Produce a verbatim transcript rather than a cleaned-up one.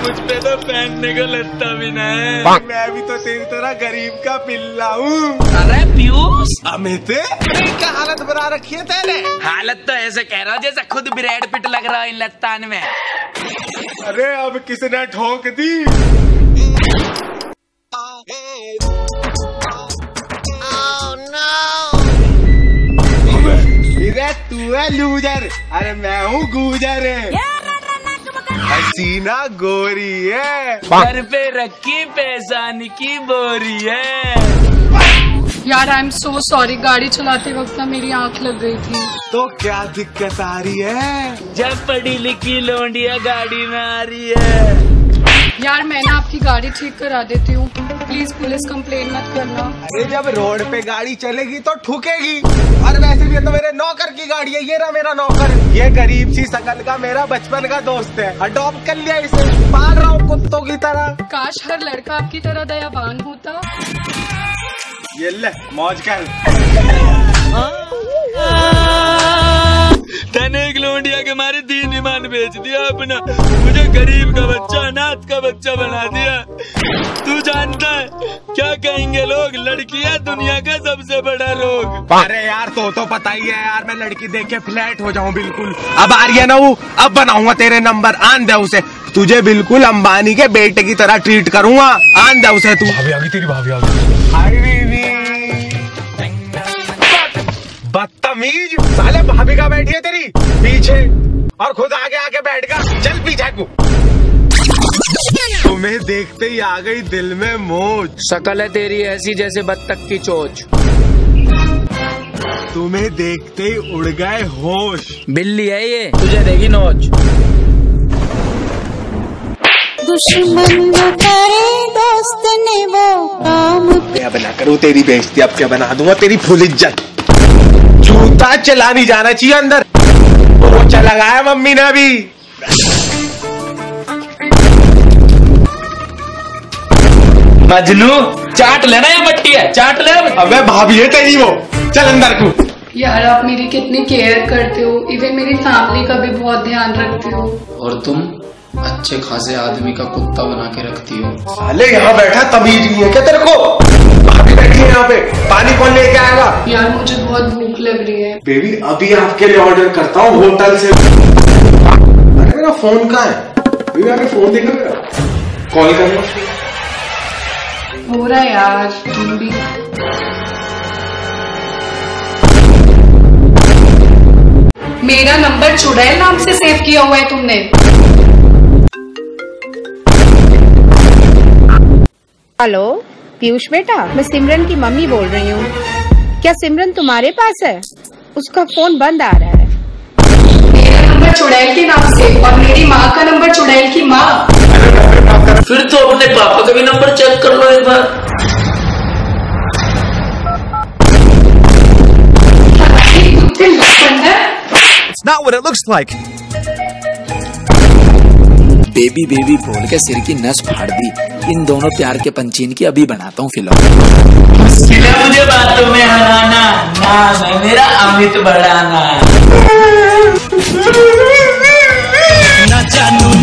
मुझ पे तो पहनने को लगता भी नहीं। मैं भी तो तेरी तरह गरीब का पिल्ला हूँ। अरे पीयूष अमित क्या हालत बना रखी है तेरे? हालत तो ऐसे कह रहा जैसे खुद ब्रैड पिट लग रहा है इन लत्तान में। अरे अब किसने ठोक दी? तू है लूजर, अरे मैं हूँ गूजर। हसीना गोरी है, घर पे रखी पैसानी की बोरी है। यार आई एम सो सॉरी, गाड़ी चलाते वक्त ना मेरी आंख लग गई थी। तो क्या दिक्कत आ रही है? जब पढ़ी लिखी लौंडिया गाड़ी में आ रही है। यार मैं ना आपकी गाड़ी ठीक करा देती हूँ, प्लीज पुलिस कंप्लेन मत करना। अरे जब रोड पे गाड़ी चलेगी तो ठुकेगी, और वैसे भी तो मेरे नौकर की गाड़ी है। ये रहा मेरा नौकर, ये गरीब सी शकल का मेरा बचपन का दोस्त है। अडॉप्ट कर लिया इसे, पाल रहा हूँ कुत्तों की तरह। काश हर लड़का आपकी तरह दयावान होता। ये ले मौज कर। तने एक लौंडिया के मारे दीन ईमान बेच दिया अपना, मुझे गरीब का बच्चा अनाथ का बच्चा बना दिया। तू जानता है क्या कहेंगे लोग? लड़की है दुनिया का सबसे बड़ा रोग। अरे यार तो तो पता ही है यार, मैं लड़की देख के फ्लैट हो जाऊं बिल्कुल। अब आ रही है ना वो, अब बनाऊंगा तेरे नंबर। आन दे उसे, तुझे बिल्कुल अंबानी के बेटे की तरह ट्रीट करूंगा। आन दे उसे तू। भाभी आ गई, तेरी भाभी आ गई। हाय बीबी, बदतमीज साले। भाभी का बैठी है तेरी पीछे और खुद आगे आके बैठ गया। चल पीछे को। तुम्हें देखते ही आ गई दिल में मोच। शकल है तेरी ऐसी जैसे बत्तख की चोच। तुम्हें देखते ही उड़ गए होश। बिल्ली है ये, तुझे देगी नोच। दुश्मन न करे दोस्त ने वो काम। क्या बना करूँ तेरी बेइज्जती, अब क्या बना दूंगा तेरी फुल इज्जत। जूता चला नहीं जाना चाहिए अंदर, वो चला गया मम्मी ने अभी। मजनू चाट लेना, ये मट्टी है, चाट ले। अबे भाभी है तेरी वो, चल अंदर को। यार आप मेरी कितनी केयर करते हो, इवन मेरी फैमिली का भी बहुत ध्यान रखते हो। और तुम अच्छे खासे आदमी का कुत्ता बना के रखती हो। साले यहाँ बैठा तमीज नहीं है क्या तेरे को? भाभी बैठी है यहाँ पे, पानी कौन लेके आएगा? यार मुझे बहुत भूख लग रही है। बेबी अभी आपके लिए ऑर्डर करता हूँ होटल से। अरे मेरा फोन कहाँ है? बेबी आपने फोन देखा मेरा? कॉल करना हो रहा है यार, तुम भी। मेरा नंबर चुड़ैल नाम से सेव किया हुआ है तुमने। हेलो पीयूष बेटा, मैं सिमरन की मम्मी बोल रही हूँ। क्या सिमरन तुम्हारे पास है? उसका फोन बंद आ रहा है। मेरा नंबर चुड़ैल के नाम से और मेरी माँ का नंबर चुड़ैल की माँ। फिर तो अपने पापा का भी नंबर चेक कर लो एक बार। It's not what it looks like. Baby baby बोल के सिर की नस फाड़ दी। इन दोनों प्यार के पंचीन की अभी बनाता हूँ फिल्म। मुझे बातों में हराना, नाम है मेरा अमित बढ़ाना। न जानू